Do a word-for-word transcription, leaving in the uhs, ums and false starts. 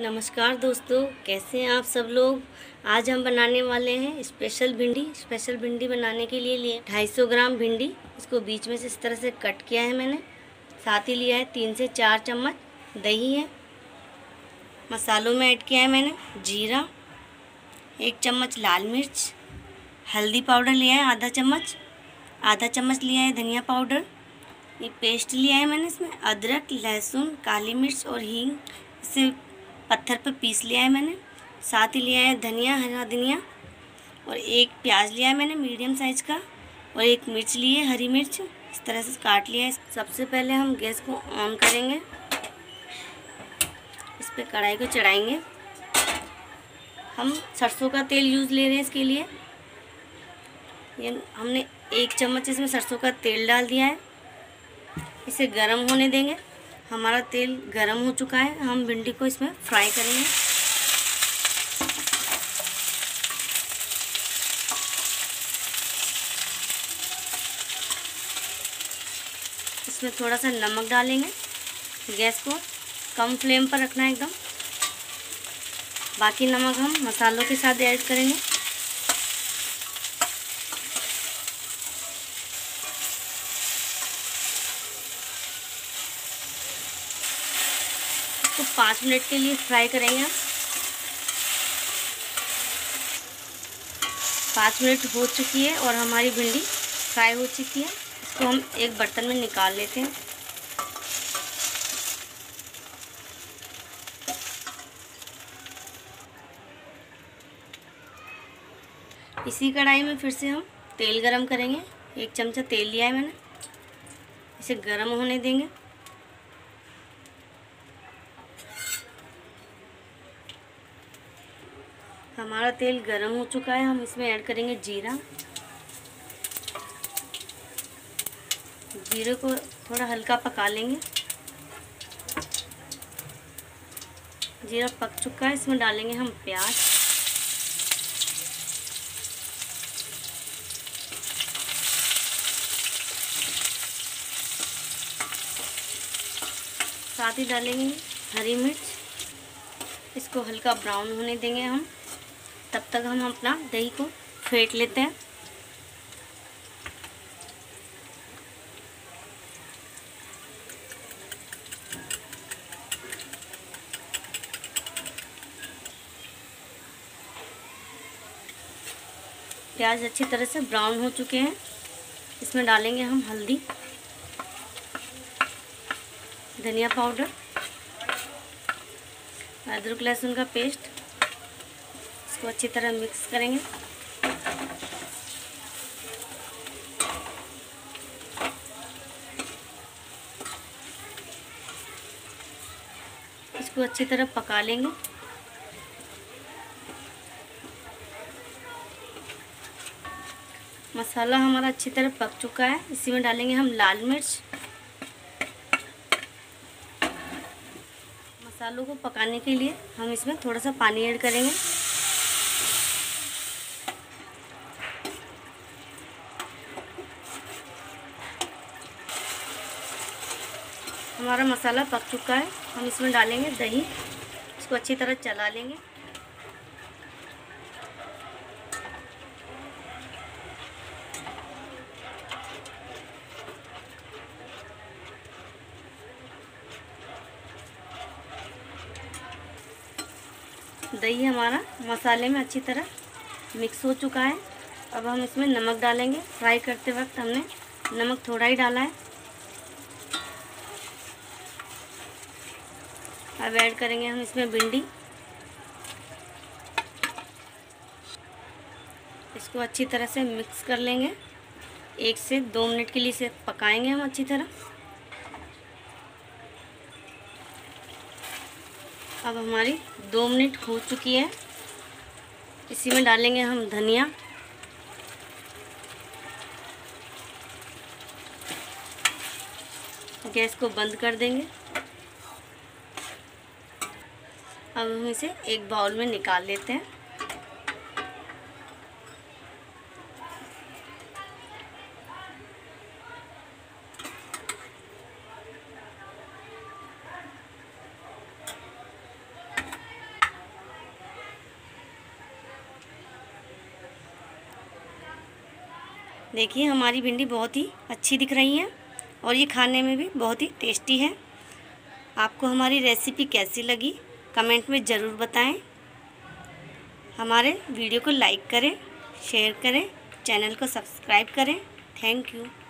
नमस्कार दोस्तों, कैसे हैं आप सब लोग। आज हम बनाने वाले हैं स्पेशल भिंडी। स्पेशल भिंडी बनाने के लिए लिए ढाई सौ ग्राम भिंडी। इसको बीच में से इस तरह से कट किया है मैंने। साथ ही लिया है तीन से चार चम्मच दही है। मसालों में ऐड किया है मैंने जीरा, एक चम्मच लाल मिर्च, हल्दी पाउडर लिया है आधा चम्मच, आधा चम्मच लिया है धनिया पाउडर। ये पेस्ट लिया है मैंने, इसमें अदरक, लहसुन, काली मिर्च और हींग इसे पत्थर पर पीस लिया है मैंने। साथ ही लिया है धनिया, हरा धनिया, और एक प्याज लिया है मैंने मीडियम साइज़ का, और एक मिर्च ली है हरी मिर्च, इस तरह से काट लिया है। सबसे पहले हम गैस को ऑन करेंगे, इस पर कढ़ाई को चढ़ाएंगे। हम सरसों का तेल यूज़ ले रहे हैं इसके लिए। ये हमने एक चम्मच इसमें सरसों का तेल डाल दिया है। इसे गरम होने देंगे। हमारा तेल गरम हो चुका है। हम भिंडी को इसमें फ्राई करेंगे। इसमें थोड़ा सा नमक डालेंगे। गैस को कम फ्लेम पर रखना है एकदम। बाकी नमक हम मसालों के साथ ऐड करेंगे। इसको पाँच मिनट के लिए फ्राई करेंगे हम। पाँच मिनट हो चुकी है और हमारी भिंडी फ्राई हो चुकी है। इसको हम एक बर्तन में निकाल लेते हैं। इसी कढ़ाई में फिर से हम तेल गरम करेंगे। एक चमचा तेल लिया है मैंने, इसे गरम होने देंगे। हमारा तेल गरम हो चुका है। हम इसमें ऐड करेंगे जीरा। जीरे को थोड़ा हल्का पका लेंगे। जीरा पक चुका है, इसमें डालेंगे हम प्याज। साथ ही डालेंगे हरी मिर्च। इसको हल्का ब्राउन होने देंगे हम। तब तक हम अपना दही को फेंट लेते हैं। प्याज अच्छी तरह से ब्राउन हो चुके हैं। इसमें डालेंगे हम हल्दी, धनिया पाउडर, अदरक लहसुन का पेस्ट। इसको अच्छी तरह मिक्स करेंगे। इसको अच्छी तरह पका लेंगे। मसाला हमारा अच्छी तरह पक चुका है। इसी में डालेंगे हम लाल मिर्च। मसालों को पकाने के लिए हम इसमें थोड़ा सा पानी ऐड करेंगे। हमारा मसाला पक चुका है। हम इसमें डालेंगे दही। इसको अच्छी तरह चला लेंगे। दही हमारा मसाले में अच्छी तरह मिक्स हो चुका है। अब हम इसमें नमक डालेंगे। फ्राई करते वक्त हमने नमक थोड़ा ही डाला है। अब ऐड करेंगे हम इसमें भिंडी। इसको अच्छी तरह से मिक्स कर लेंगे। एक से दो मिनट के लिए इसे पकाएंगे हम अच्छी तरह। अब हमारी दो मिनट हो चुकी है। इसी में डालेंगे हम धनिया, गैस को बंद कर देंगे। अब हम इसे एक बाउल में निकाल लेते हैं। देखिए हमारी भिंडी बहुत ही अच्छी दिख रही है और ये खाने में भी बहुत ही टेस्टी है। आपको हमारी रेसिपी कैसी लगी कमेंट में ज़रूर बताएं। हमारे वीडियो को लाइक करें, शेयर करें, चैनल को सब्सक्राइब करें। Thank you.